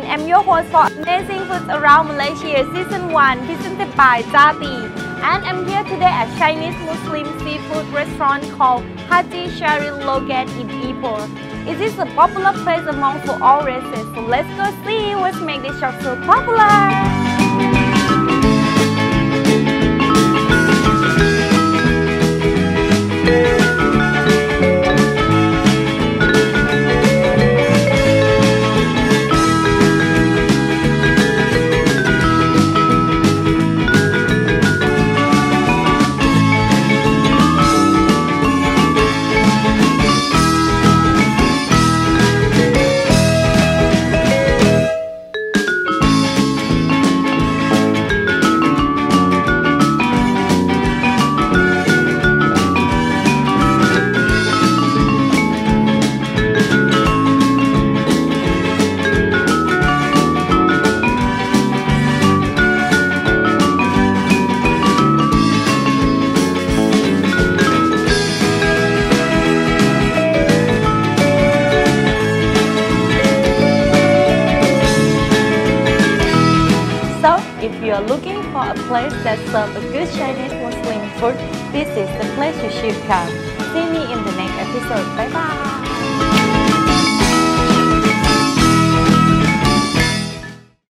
am your host for Amazing Foods Around Malaysia Season 1 presented by Jati. And I'm here today at Chinese Muslim seafood restaurant called Hj Sharin Low Grand in Ipoh. It is a popular place among for all races, so let's go see what makes this shop so popular. If you are looking for a place that serves a good Chinese Muslim food, this is the place you should come. See me in the next episode. Bye bye!